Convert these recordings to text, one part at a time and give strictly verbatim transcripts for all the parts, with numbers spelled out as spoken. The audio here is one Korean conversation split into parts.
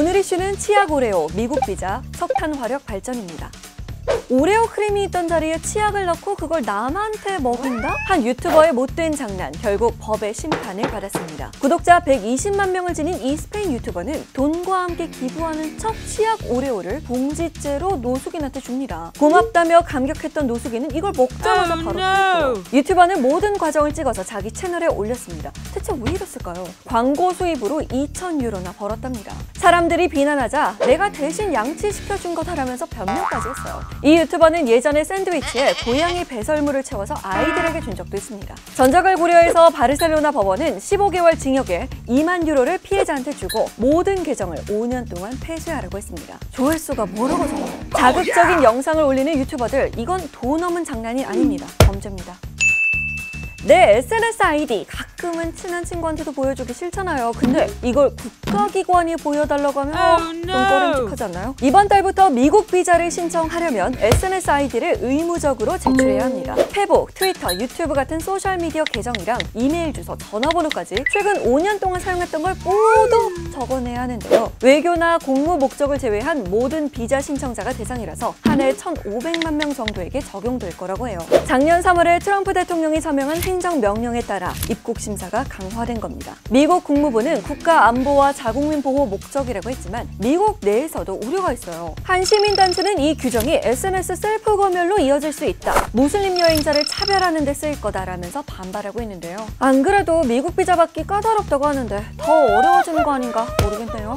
오늘 이슈는 치약 오레오, 미국 비자, 석탄 화력 발전입니다. 오레오 크림이 있던 자리에 치약을 넣고 그걸 남한테 먹인다? 한 유튜버의 못된 장난, 결국 법의 심판을 받았습니다. 구독자 백이십만 명을 지닌 이 스페인 유튜버는 돈과 함께 기부하는 척 치약 오레오를 봉지째로 노숙인한테 줍니다. 고맙다며 감격했던 노숙인은 이걸 먹자마자 바로 토했고요. 유튜버는 모든 과정을 찍어서 자기 채널에 올렸습니다. 대체 왜 이랬을까요? 광고 수입으로 이천 유로나 벌었답니다. 사람들이 비난하자 내가 대신 양치시켜준 거다라면서 변명까지 했어요. 이 유튜버는 예전에 샌드위치에 고양이 배설물을 채워서 아이들에게 준 적도 있습니다. 전적을 고려해서 바르셀로나 법원은 십오 개월 징역에 이만 유로를 피해자한테 주고 모든 계정을 오 년 동안 폐쇄하라고 했습니다. 조회수가 뭐라고 적어요? 자극적인 영상을 올리는 유튜버들, 이건 돈 없는 장난이 아닙니다. 범죄입니다. 내 에스엔에스 아이디 가끔은 친한 친구한테도 보여주기 싫잖아요. 근데 이걸 국가기관이 보여달라고 하면 어, 좀 꺼림칙하지 않나요? 이번 달부터 미국 비자를 신청하려면 에스엔에스 아이디를 의무적으로 제출해야 합니다. 페북, 트위터, 유튜브 같은 소셜미디어 계정이랑 이메일 주소, 전화번호까지 최근 오 년 동안 사용했던 걸 모두 적어내야 하는데요. 외교나 공무 목적을 제외한 모든 비자 신청자가 대상이라서 한 해 천오백만 명 정도에게 적용될 거라고 해요. 작년 삼월에 트럼프 대통령이 서명한 행정명령에 따라 입국 심사가 강화된 겁니다. 미국 국무부는 국가 안보와 자국민 보호 목적이라고 했지만 미국 내에서도 우려가 있어요. 한 시민단체는 이 규정이 에스엔에스 셀프 검열로 이어질 수 있다. 무슬림 여행자를 차별하는 데 쓰일 거다라면서 반발하고 있는데요. 안 그래도 미국 비자 받기 까다롭다고 하는데 더 어려워지는 거 아닌가 모르겠네요.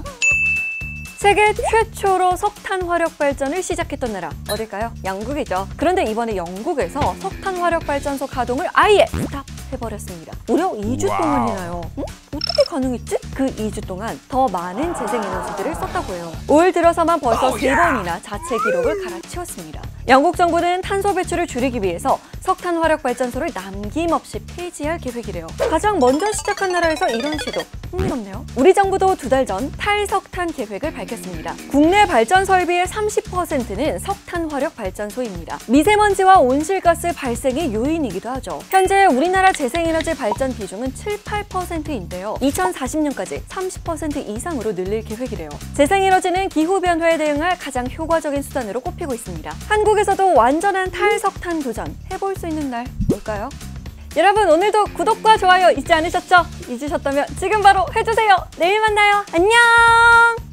세계 최초로 석탄 화력 발전을 시작했던 나라 어딜까요? 영국이죠. 그런데 이번에 영국에서 석탄 화력 발전소 가동을 아예 스탑해버렸습니다. 무려 이 주 동안이나요. 응? 어떻게 가능했지? 그 이 주 동안 더 많은 재생에너지들을 썼다고 해요. 올 들어서만 벌써 세 번이나 자체 기록을 갈아치웠습니다. 영국 정부는 탄소 배출을 줄이기 위해서 석탄 화력 발전소를 남김없이 폐지할 계획이래요. 가장 먼저 시작한 나라에서 이런 시도 흥미롭네요. 우리 정부도 두 달 전 탈석탄 계획을 밝혔습니다. 국내 발전 설비의 삼십 퍼센트는 석탄 화력 발전소입니다. 미세먼지와 온실가스 발생의 요인이기도 하죠. 현재 우리나라 재생에너지 발전 비중은 칠, 팔 퍼센트인데요. 이천사십 년까지 삼십 퍼센트 이상으로 늘릴 계획이래요. 재생에너지는 기후변화에 대응할 가장 효과적인 수단으로 꼽히고 있습니다. 한국에서도 완전한 탈석탄 도전 해볼 수 있는 날 올까요? 여러분, 오늘도 구독과 좋아요 잊지 않으셨죠? 잊으셨다면 지금 바로 해주세요. 내일 만나요. 안녕!